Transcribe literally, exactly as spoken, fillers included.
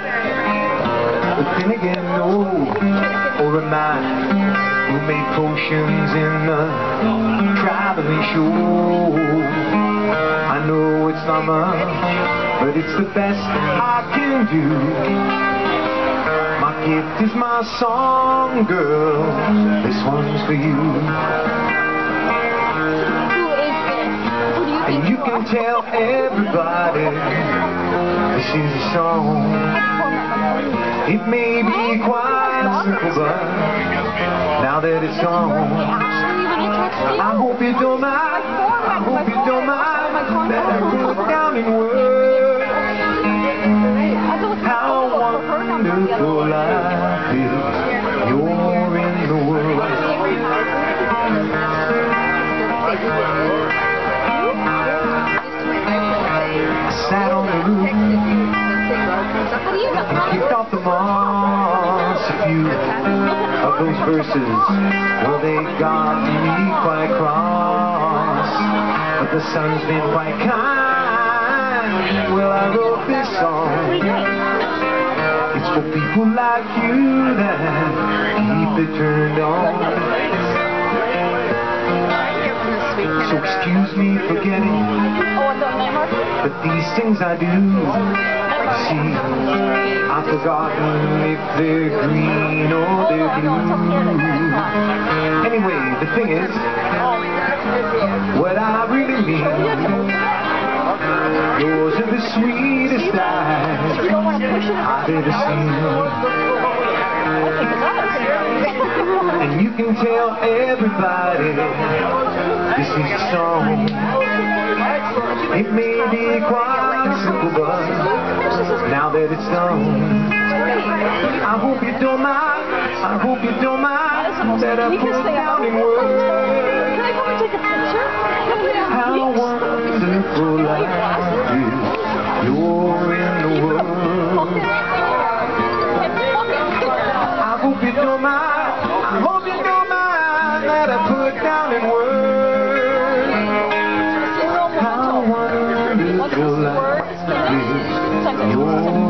But then again, no, or am I who made potions in the traveling show? I know it's not much, but it's the best I can do. My gift is my song, girl. This one's for you. And you can tell everybody this is a song. It may be quite simple, but now that it's gone, I hope you don't mind, I hope you don't mind that I put down in words how wonderful life is. You're in the world. I sat on the roof and kicked off the moss. A few of those verses, well, they got me quite cross, but the sun's been quite kind. Well, I wrote this song. It's for people like you that keep it turned on. So excuse me for getting, but these things I do, see, I've forgotten if they're green or they're blue. Anyway, the thing is, what I really mean, yours are the sweetest eyes I've ever seen. And you can tell everybody this is a song. It may be quite simple, but now that it's done, I hope you don't mind, I hope you don't mind that I put down in words how wonderful life is. You're in the world. I hope you don't mind, I hope you don't mind that I put down in words how wonderful life is. You're